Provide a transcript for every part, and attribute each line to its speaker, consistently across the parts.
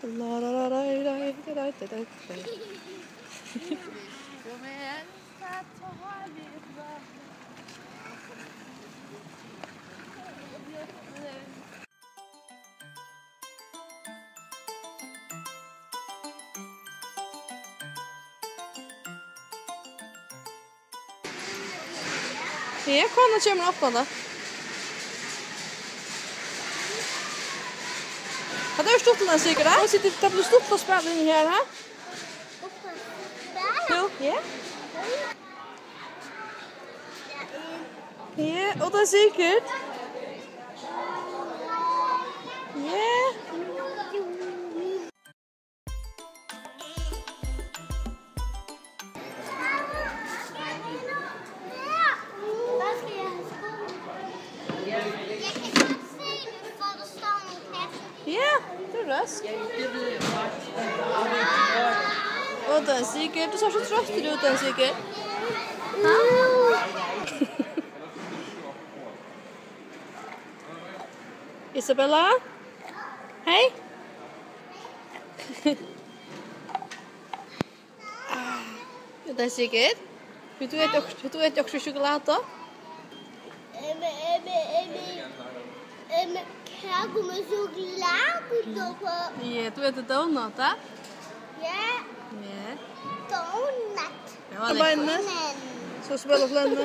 Speaker 1: La la la la la la la la. Ja, konan kommer opp da. Har du stått den sikkert da? Det blir stått på spillet inni her, ha? Ja. Ja, og det er sikkert. Ja. Ja, det er rask. Og det er sikkert. Du ser så trøtt ut, det er sikkert. Isabella? Hei? Det er sikkert. Vil du ete også sjokolade?
Speaker 2: Kaka med chocolade på.
Speaker 1: Ja, du ete donut, da?
Speaker 2: Ja,
Speaker 1: Ja.
Speaker 2: donut.
Speaker 1: Det var litt. Så spiller flenne.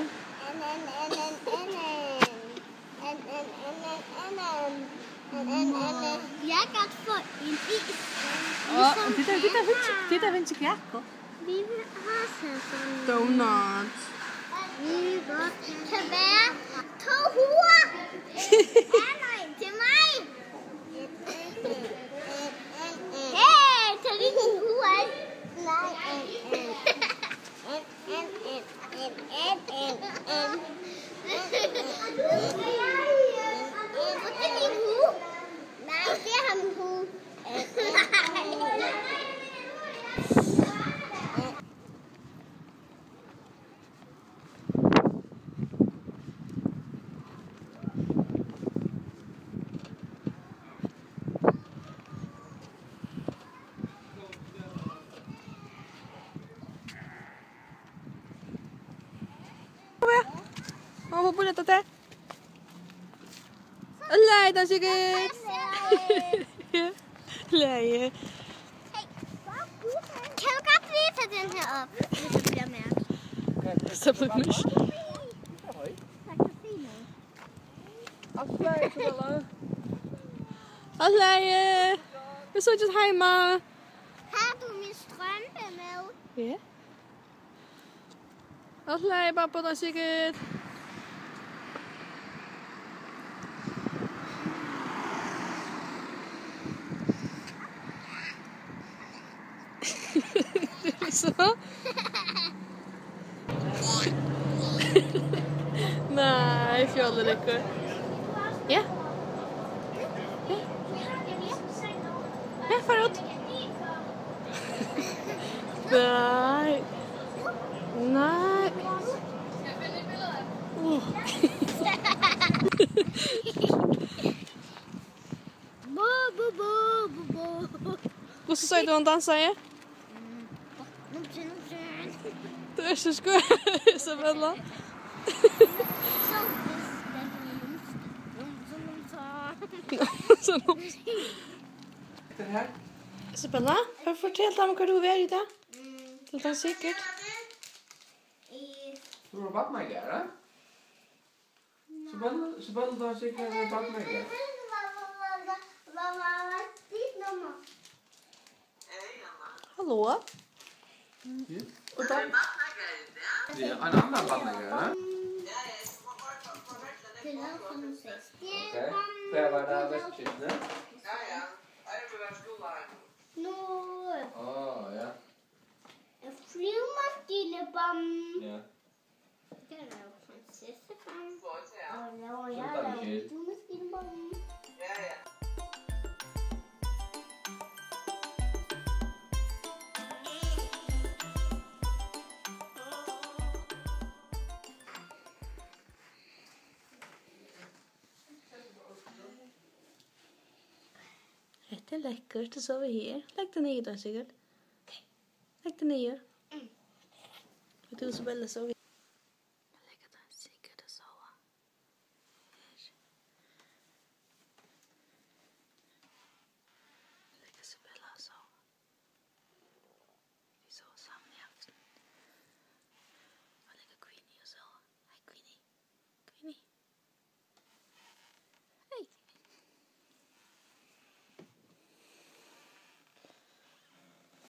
Speaker 2: Jeg kan få en is.
Speaker 1: Det er ikke kjærko.
Speaker 2: Vi vil ha sådan.
Speaker 1: Donut.
Speaker 2: Vi vil kan være 2 huer. En til mig. Hey, tag lige en hue af. Nej, Hvor er din hue? Nej, det er ham hue.
Speaker 1: Vad på detta där? Nej, det är säkert. Nej.
Speaker 2: Kan du godt lige tage den her op, hvis det bliver mærkt?
Speaker 1: Så blir det
Speaker 2: Jeg kan se noget.
Speaker 1: Alla, vi så just hemma.
Speaker 2: Har du min strømpe med?
Speaker 1: Ja. Alla, pappa, det är säkert. Så. Nej, fjollerykker. Ja. Ja, förut. Nej. Nej. Vad så säger du om dansa, ja? Du är så skoj, Isabella. Isabella, fortell dem hva du er i dag. Det er sikkert.
Speaker 3: Du har bakt meg her, da? Så bare du har sikkert bakt meg her.
Speaker 2: Hvad var dit nummer?
Speaker 1: Hallo?
Speaker 3: Og da? Ja, en annen bakt meg her, da?
Speaker 2: Det er lavet fra nogle 6.
Speaker 3: Ok, det var der vestkystene.
Speaker 2: Nu
Speaker 3: Ja.
Speaker 2: er flyvemaskinebomben.
Speaker 3: Ja.
Speaker 2: Det er lavet prinsessebomben. Og laver
Speaker 3: Så
Speaker 2: jeg
Speaker 3: tager vi
Speaker 2: lavet
Speaker 3: shit.
Speaker 2: flyvemaskinebomben.
Speaker 1: Hette Det lekkert å sove her. Legg deg ned da, Sigurd. Legg deg ned. Og du så veldig sove.